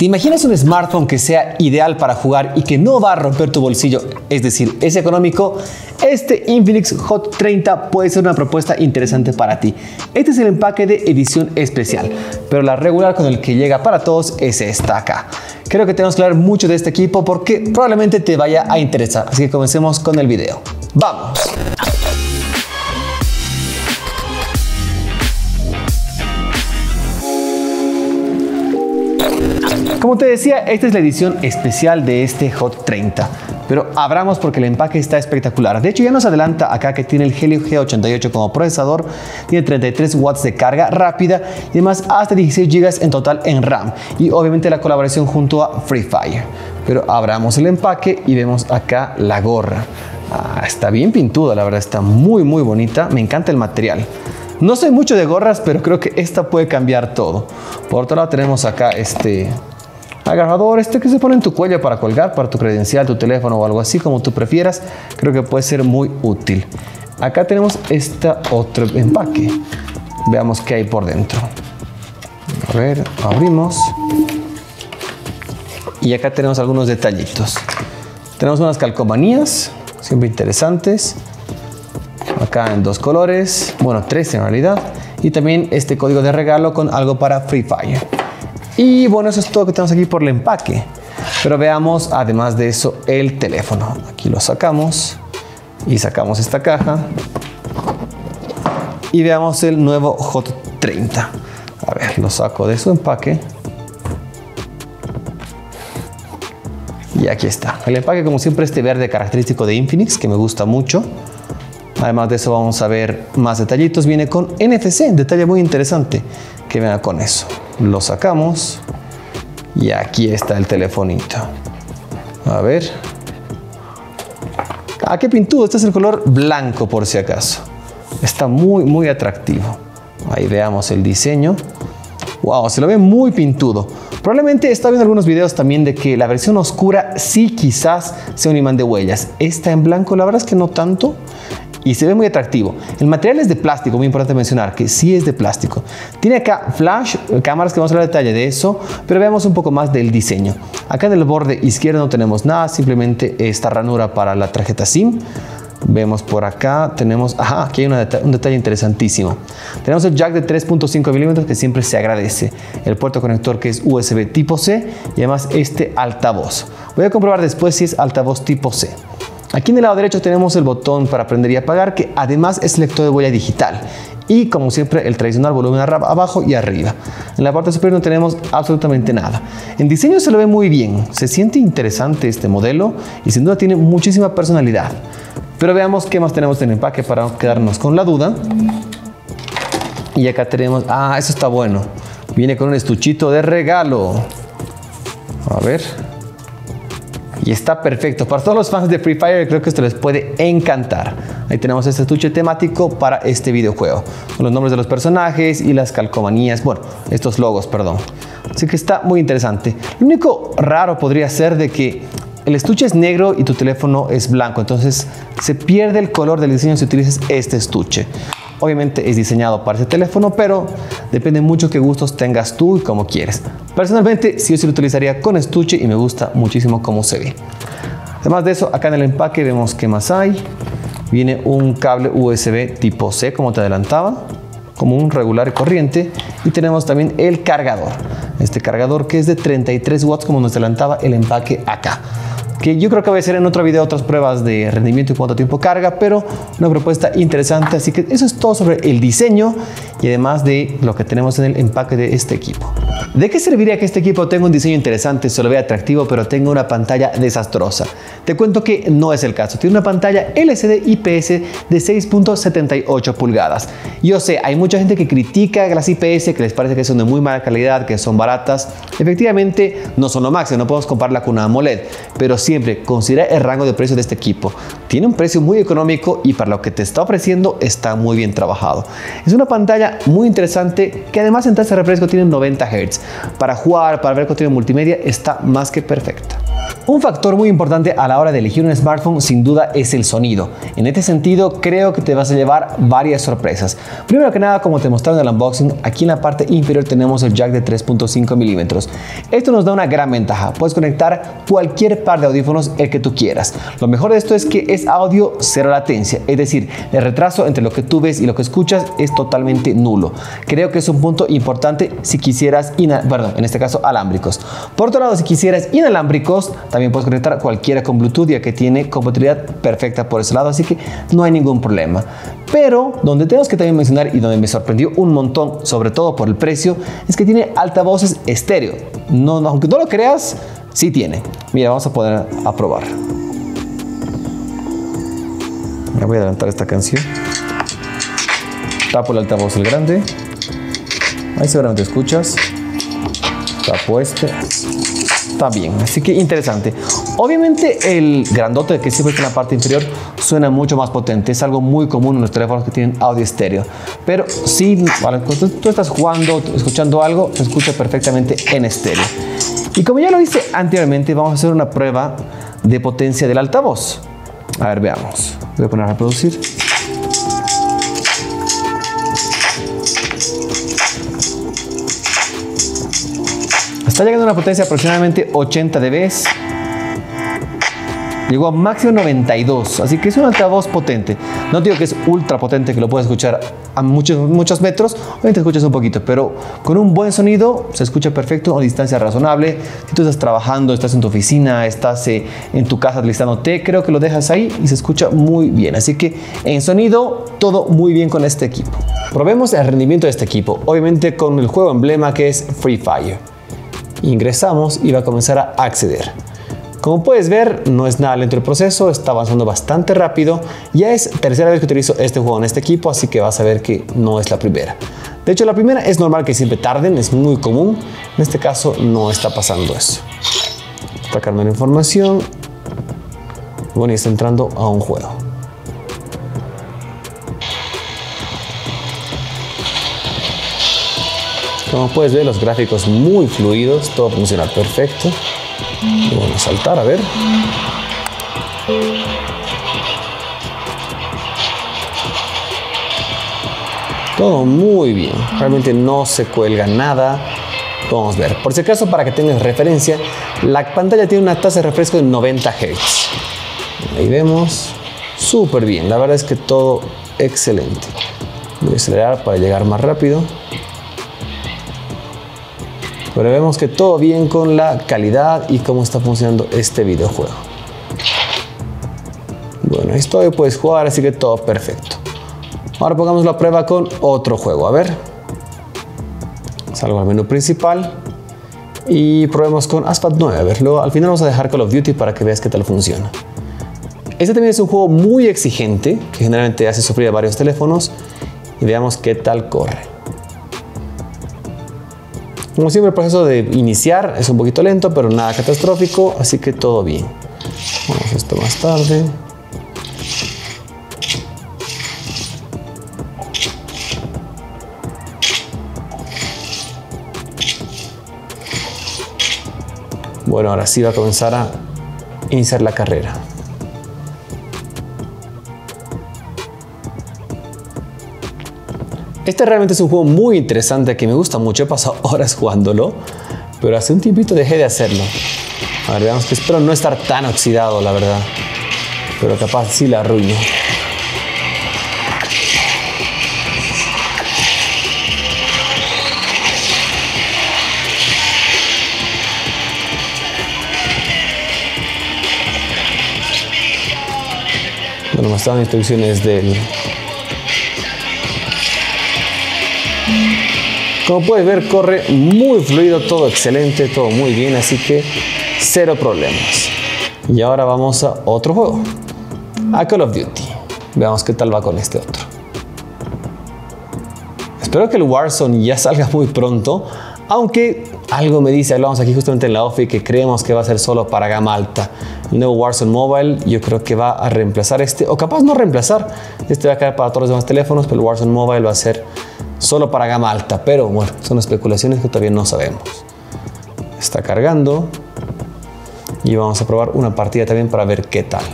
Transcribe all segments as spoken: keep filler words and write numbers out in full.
¿Te imaginas un smartphone que sea ideal para jugar y que no va a romper tu bolsillo? Es decir, es económico. Este Infinix Hot treinta puede ser una propuesta interesante para ti. Este es el empaque de edición especial, pero la regular con el que llega para todos es esta acá. Creo que tenemos que hablar mucho de este equipo porque probablemente te vaya a interesar. Así que comencemos con el video. ¡Vamos! Como te decía, esta es la edición especial de este Hot treinta, pero abramos porque el empaque está espectacular. De hecho, ya nos adelanta acá que tiene el Helio G ochenta y ocho como procesador, tiene treinta y tres watts de carga rápida y además hasta dieciséis gigas en total en RAM y obviamente la colaboración junto a Free Fire. Pero abramos el empaque y vemos acá la gorra. Ah, está bien pintuda, la verdad, está muy muy bonita, me encanta el material. No sé mucho de gorras, pero creo que esta puede cambiar todo. Por otro lado tenemos acá este agarrador, este que se pone en tu cuello para colgar, para tu credencial, tu teléfono o algo así, como tú prefieras. Creo que puede ser muy útil. Acá tenemos este otro empaque. Veamos qué hay por dentro. A ver, abrimos. Y acá tenemos algunos detallitos. Tenemos unas calcomanías, siempre interesantes. Acá en dos colores, bueno, tres en realidad. Y también este código de regalo con algo para Free Fire. Y bueno, eso es todo que tenemos aquí por el empaque. Pero veamos, además de eso, el teléfono. Aquí lo sacamos y sacamos esta caja. Y veamos el nuevo Hot treinta. A ver, lo saco de su empaque. Y aquí está. El empaque, como siempre, este verde característico de Infinix, que me gusta mucho. Además de eso, vamos a ver más detallitos. Viene con N F C, detalle muy interesante. Que venga con eso. Lo sacamos y aquí está el telefonito. A ver. Ah, qué pintudo. Este es el color blanco por si acaso. Está muy muy atractivo. Ahí veamos el diseño. Wow, se lo ve muy pintudo. Probablemente está viendo algunos videos también de que la versión oscura sí quizás sea un imán de huellas. Esta en blanco la verdad es que no tanto. Y se ve muy atractivo. El material es de plástico, muy importante mencionar que sí es de plástico. Tiene acá flash, cámaras que vamos a ver detalle de eso, pero veamos un poco más del diseño. Acá en el borde izquierdo no tenemos nada, simplemente esta ranura para la tarjeta SIM. Vemos por acá, tenemos, ajá, aquí hay una deta un detalle interesantísimo. Tenemos el jack de tres punto cinco milímetros que siempre se agradece. El puerto conector que es U S B tipo C y además este altavoz. Voy a comprobar después si es altavoz tipo C. Aquí en el lado derecho tenemos el botón para prender y apagar, que además es lector de huella digital. Y como siempre el tradicional volumen abajo y arriba. En la parte superior no tenemos absolutamente nada. En diseño se lo ve muy bien, se siente interesante este modelo y sin duda tiene muchísima personalidad. Pero veamos qué más tenemos en el empaque para no quedarnos con la duda. Y acá tenemos, ah, eso está bueno. Viene con un estuchito de regalo. A ver. Y está perfecto. Para todos los fans de Free Fire creo que esto les puede encantar. Ahí tenemos este estuche temático para este videojuego. Con los nombres de los personajes y las calcomanías. Bueno, estos logos, perdón. Así que está muy interesante. Lo único raro podría ser de que el estuche es negro y tu teléfono es blanco. Entonces se pierde el color del diseño si utilizas este estuche. Obviamente es diseñado para ese teléfono, pero depende mucho qué gustos tengas tú y cómo quieres. Personalmente, sí o sí lo utilizaría con estuche y me gusta muchísimo cómo se ve. Además de eso, acá en el empaque vemos qué más hay. Viene un cable U S B tipo C, como te adelantaba, como un regular y corriente. Y tenemos también el cargador. Este cargador que es de treinta y tres watts, como nos adelantaba el empaque acá. Que yo creo que voy a hacer en otro video otras pruebas de rendimiento y cuánto tiempo carga, pero una propuesta interesante. Así que eso es todo sobre el diseño y además de lo que tenemos en el empaque de este equipo. ¿De qué serviría que este equipo tenga un diseño interesante, se lo vea atractivo, pero tenga una pantalla desastrosa? Te cuento que no es el caso. Tiene una pantalla L C D I P S de seis punto setenta y ocho pulgadas. Yo sé, hay mucha gente que critica las I P S, que les parece que son de muy mala calidad, que son baratas. Efectivamente, no son lo máximo, no podemos compararla con una AMOLED, pero siempre considera el rango de precio de este equipo. Tiene un precio muy económico y para lo que te está ofreciendo está muy bien trabajado. Es una pantalla muy interesante que además en tasa de refresco tiene noventa hertz. Para jugar, para ver contenido multimedia está más que perfecta. Un factor muy importante a la hora de elegir un smartphone sin duda es el sonido. En este sentido creo que te vas a llevar varias sorpresas. Primero que nada, como te mostraron en el unboxing, aquí en la parte inferior tenemos el jack de tres punto cinco milímetros. Esto nos da una gran ventaja, puedes conectar cualquier par de audífonos el que tú quieras. Lo mejor de esto es que es audio cero latencia, es decir, el retraso entre lo que tú ves y lo que escuchas es totalmente nulo. Creo que es un punto importante si quisieras, perdón, en este caso alámbricos. Por otro lado, si quisieras inalámbricos, también puedes conectar cualquiera con Bluetooth, ya que tiene compatibilidad perfecta por ese lado, así que no hay ningún problema. Pero donde tenemos que también mencionar y donde me sorprendió un montón, sobre todo por el precio, es que tiene altavoces estéreo. No, no, aunque no lo creas, sí tiene. Mira, vamos a poder a probar. Me voy a adelantar esta canción. Tapo el altavoz el grande. Ahí seguramente escuchas. Tapo este. Está bien, así que interesante. Obviamente el grandote que siempre está en la parte inferior suena mucho más potente. Es algo muy común en los teléfonos que tienen audio estéreo. Pero sí, cuando tú estás jugando, escuchando algo, se escucha perfectamente en estéreo. Y como ya lo hice anteriormente, vamos a hacer una prueba de potencia del altavoz. A ver, veamos. Voy a poner a reproducir. Está llegando a una potencia de aproximadamente ochenta decibelios. Llegó a máximo noventa y dos, así que es un altavoz potente. No digo que es ultra potente, que lo puedes escuchar a muchos, muchos metros, obviamente escuchas un poquito, pero con un buen sonido se escucha perfecto a distancia razonable. Si tú estás trabajando, estás en tu oficina, estás eh, en tu casa listando té, creo que lo dejas ahí y se escucha muy bien. Así que en sonido, todo muy bien con este equipo. Probemos el rendimiento de este equipo, obviamente con el juego emblema que es Free Fire. Ingresamos y va a comenzar a acceder. Como puedes ver, no es nada lento el proceso, está avanzando bastante rápido. Ya es tercera vez que utilizo este juego en este equipo, así que vas a ver que no es la primera. De hecho, la primera es normal que siempre tarden, es muy común. En este caso no está pasando eso. Está cargando la información. Bueno, y está entrando a un juego. Como puedes ver, los gráficos muy fluidos, todo funciona perfecto. Y vamos a saltar, a ver. Todo muy bien, realmente no se cuelga nada. Vamos a ver, por si acaso, para que tengas referencia, la pantalla tiene una tasa de refresco de noventa hertz. Ahí vemos, súper bien, la verdad es que todo excelente. Voy a acelerar para llegar más rápido. Pero vemos que todo bien con la calidad y cómo está funcionando este videojuego. Bueno, esto puedes jugar, así que todo perfecto. Ahora pongamos la prueba con otro juego. A ver. Salgo al menú principal y probemos con Asphalt nueve. A ver, luego al final vamos a dejar Call of Duty para que veas qué tal funciona. Este también es un juego muy exigente que generalmente hace sufrir a varios teléfonos. Y veamos qué tal corre. Como siempre, el proceso de iniciar es un poquito lento, pero nada catastrófico, así que todo bien. Vamos a esto más tarde. Bueno, ahora sí va a comenzar a iniciar la carrera. Este realmente es un juego muy interesante que me gusta mucho. He pasado horas jugándolo, pero hace un tiempito dejé de hacerlo. A ver, veamos que espero no estar tan oxidado, la verdad. Pero capaz sí la arruino. Bueno, me están instrucciones del... Como puedes ver, corre muy fluido, todo excelente, todo muy bien, así que cero problemas. Y ahora vamos a otro juego, a Call of Duty. Veamos qué tal va con este otro. Espero que el Warzone ya salga muy pronto, aunque algo me dice, hablamos aquí justamente en la ofi, que creemos que va a ser solo para gama alta. El nuevo Warzone Mobile yo creo que va a reemplazar este, o capaz no reemplazar. Este va a quedar para todos los demás teléfonos, pero el Warzone Mobile va a ser solo para gama alta, pero bueno, son especulaciones que todavía no sabemos. Está cargando. Y vamos a probar una partida también para ver qué tal.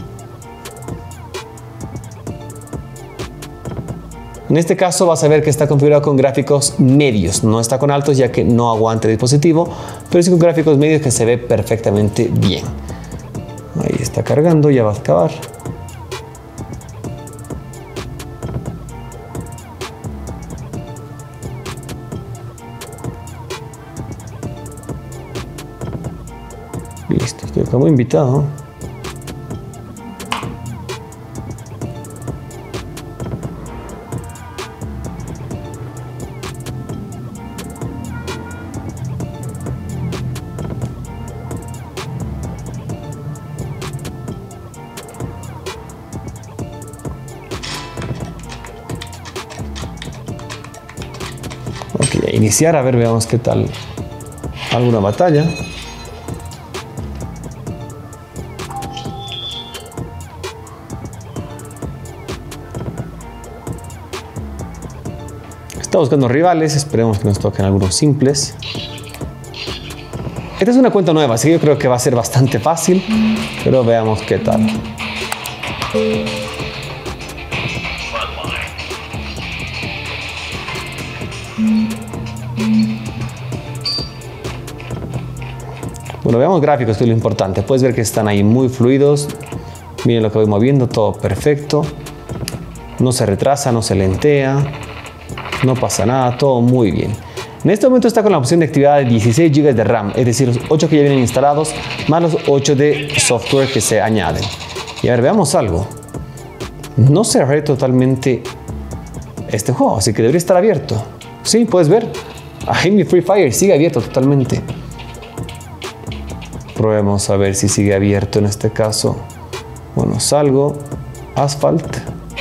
En este caso vas a ver que está configurado con gráficos medios, no está con altos ya que no aguanta el dispositivo, pero sí con gráficos medios que se ve perfectamente bien. Ahí está cargando, ya va a acabar. Listo, estoy como invitado. Ok, a iniciar, a ver, veamos qué tal. Alguna batalla. Está buscando rivales, esperemos que nos toquen algunos simples. Esta es una cuenta nueva, así que yo creo que va a ser bastante fácil, pero veamos qué tal. Bueno, veamos gráficos, que es lo importante. Puedes ver que están ahí muy fluidos. Miren lo que voy moviendo, todo perfecto. No se retrasa, no se lentea. No pasa nada, todo muy bien. En este momento está con la opción de actividad de dieciséis gigas de RAM, es decir, los ocho que ya vienen instalados, más los ocho de software que se añaden. Y a ver, veamos algo. No cerré totalmente este juego, así que debería estar abierto. Sí, puedes ver. Ahí mi Free Fire sigue abierto totalmente. Probemos a ver si sigue abierto en este caso. Bueno, salgo. Asphalt.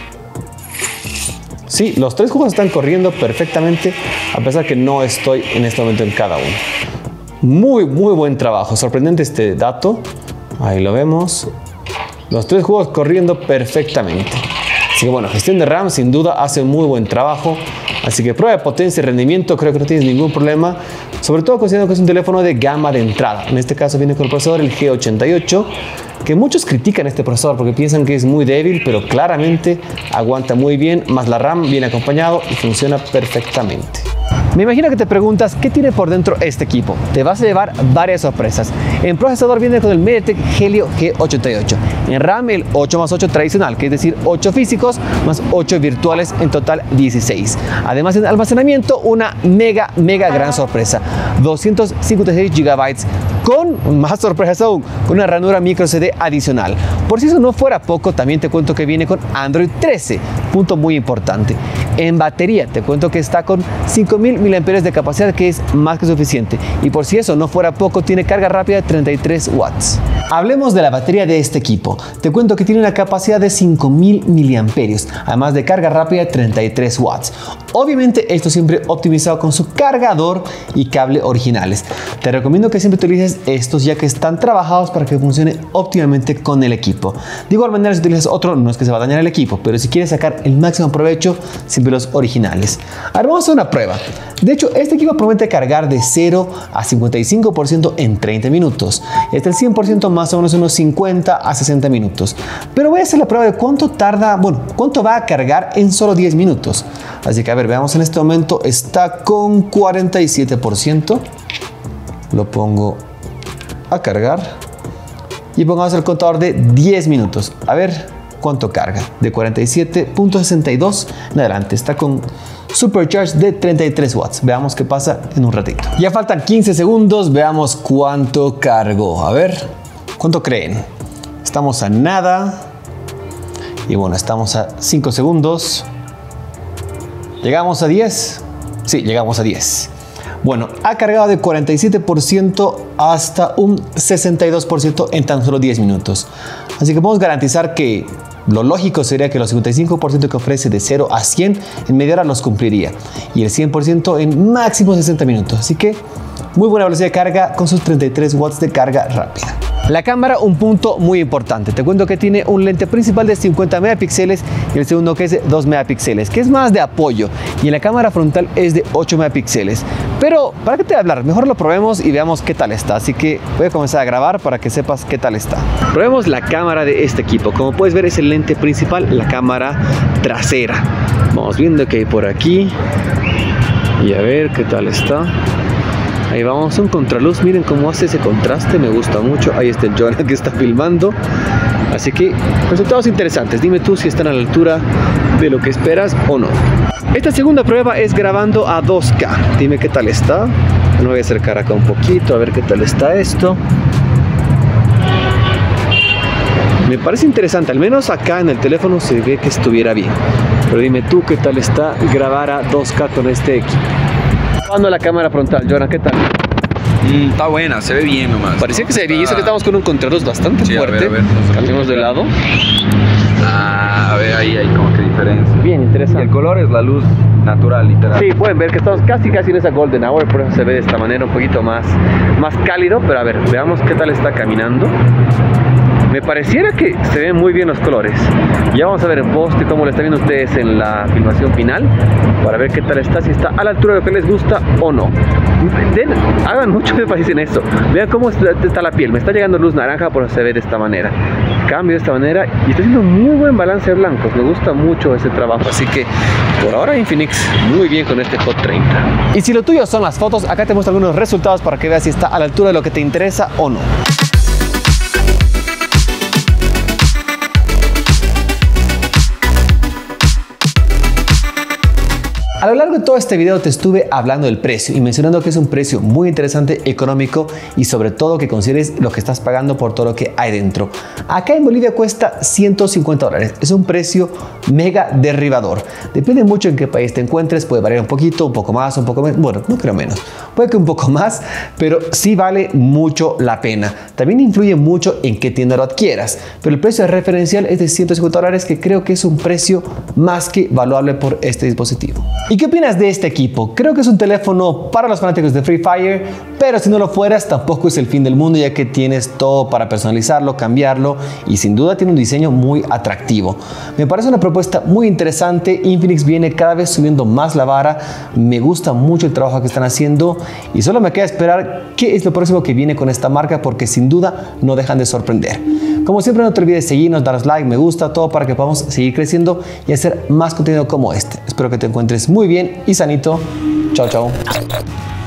Sí, los tres juegos están corriendo perfectamente, a pesar que no estoy en este momento en cada uno. Muy, muy buen trabajo. Sorprendente este dato. Ahí lo vemos. Los tres juegos corriendo perfectamente. Así que bueno, gestión de RAM sin duda hace muy buen trabajo. Así que prueba de potencia y rendimiento, creo que no tienes ningún problema. Sobre todo considerando que es un teléfono de gama de entrada. En este caso viene con el procesador el G ochenta y ocho. Que muchos critican este procesador porque piensan que es muy débil, pero claramente aguanta muy bien, más la RAM viene acompañado y funciona perfectamente. Me imagino que te preguntas qué tiene por dentro este equipo. Te vas a llevar varias sorpresas. En procesador viene con el MediaTek Helio G ochenta y ocho. En RAM el ocho más ocho tradicional, que es decir, ocho físicos más ocho virtuales, en total dieciséis. Además en almacenamiento una mega, mega gran sorpresa. doscientos cincuenta y seis gigabytes con más sorpresas aún, con una ranura micro C D adicional. Por si eso no fuera poco, también te cuento que viene con Android trece, punto muy importante. En batería te cuento que está con cinco mil miliamperios de capacidad, que es más que suficiente. Y por si eso no fuera poco, tiene carga rápida de treinta y tres watts. Hablemos de la batería de este equipo. Te cuento que tiene una capacidad de cinco mil miliamperios, además de carga rápida de treinta y tres watts. Obviamente esto siempre optimizado con su cargador y cable originales. Te recomiendo que siempre utilices estos, ya que están trabajados para que funcione óptimamente con el equipo. De igual manera, si utilizas otro, no es que se va a dañar el equipo, pero si quieres sacar el máximo provecho, siempre los originales. Ahora vamos a hacer una prueba. De hecho, este equipo promete cargar de cero a cincuenta y cinco por ciento en treinta minutos. Este el cien por ciento más o menos unos cincuenta a sesenta minutos. Pero voy a hacer la prueba de cuánto tarda, bueno, cuánto va a cargar en solo diez minutos. Así que a ver, veamos, en este momento está con cuarenta y siete por ciento. Lo pongo a cargar y pongamos el contador de diez minutos. A ver cuánto carga. De cuarenta y siete punto sesenta y dos en adelante. Está con Supercharge de treinta y tres watts. Veamos qué pasa en un ratito. Ya faltan quince segundos. Veamos cuánto cargó. A ver, ¿cuánto creen? Estamos a nada. Y bueno, estamos a cinco segundos. ¿Llegamos a diez? Sí, llegamos a diez. Bueno, ha cargado de cuarenta y siete por ciento hasta un sesenta y dos por ciento en tan solo diez minutos. Así que podemos garantizar que lo lógico sería que los cincuenta y cinco por ciento que ofrece de cero a cien en media hora los cumpliría. Y el cien por ciento en máximo sesenta minutos. Así que muy buena velocidad de carga con sus treinta y tres watts de carga rápida. La cámara, un punto muy importante. Te cuento que tiene un lente principal de cincuenta megapíxeles y el segundo que es de dos megapíxeles, que es más de apoyo. Y en la cámara frontal es de ocho megapíxeles. Pero, ¿para qué te voy a hablar? Mejor lo probemos y veamos qué tal está. Así que voy a comenzar a grabar para que sepas qué tal está. Probemos la cámara de este equipo. Como puedes ver, es el lente principal, la cámara trasera. Vamos viendo que hay por aquí. Y a ver qué tal está. Ahí vamos, un contraluz, miren cómo hace ese contraste, me gusta mucho. Ahí está el Jonah que está filmando. Así que, resultados interesantes. Dime tú si están a la altura de lo que esperas o no. Esta segunda prueba es grabando a dos K. Dime qué tal está. Me voy a acercar acá un poquito, a ver qué tal está esto. Me parece interesante, al menos acá en el teléfono se ve que estuviera bien. Pero dime tú qué tal está grabar a dos K con este equipo. Probando la cámara frontal, Jonah, ¿qué tal? Mm, está buena, se ve bien nomás. Parecía ¿no? que se ve bien, y eso que estamos con un contraluz bastante Sí, fuerte. A ver, a ver, no cambiemos de lado. Ah, a ver, ahí hay como que diferencia. Bien, Y interesante. el color es la luz natural, literal. Sí, pueden ver que estamos casi casi en esa golden hour, por eso se ve de esta manera un poquito más, más cálido. Pero a ver, veamos qué tal está caminando. Me pareciera que se ven muy bien los colores. Ya vamos a ver en post cómo lo están viendo ustedes en la filmación final, para ver qué tal está, si está a la altura de lo que les gusta o no. Den, hagan mucho énfasis en eso. Vean cómo está la piel. Me está llegando luz naranja, por eso se ve de esta manera. Cambio de esta manera y está haciendo muy buen balance de blancos. Me gusta mucho ese trabajo. Así que por ahora Infinix muy bien con este Hot treinta. Y si lo tuyo son las fotos, acá te muestro algunos resultados para que veas si está a la altura de lo que te interesa o no. A lo largo de todo este video te estuve hablando del precio y mencionando que es un precio muy interesante, económico y sobre todo que consideres lo que estás pagando por todo lo que hay dentro. Acá en Bolivia cuesta ciento cincuenta dólares. Es un precio mega derribador. Depende mucho en qué país te encuentres. Puede variar un poquito, un poco más, un poco menos. Bueno, no creo menos. Puede que un poco más, pero sí vale mucho la pena. También influye mucho en qué tienda lo adquieras. Pero el precio referencial es de ciento cincuenta dólares, que creo que es un precio más que valuable por este dispositivo. ¿Y qué opinas de este equipo? Creo que es un teléfono para los fanáticos de Free Fire, pero si no lo fueras tampoco es el fin del mundo, ya que tienes todo para personalizarlo, cambiarlo y sin duda tiene un diseño muy atractivo. Me parece una propuesta muy interesante. Infinix viene cada vez subiendo más la vara. Me gusta mucho el trabajo que están haciendo y solo me queda esperar qué es lo próximo que viene con esta marca, porque sin duda no dejan de sorprender. Como siempre, no te olvides seguirnos, darnos like, me gusta, todo para que podamos seguir creciendo y hacer más contenido como este. Espero que te encuentres muy bien y sanito. Chao, chao.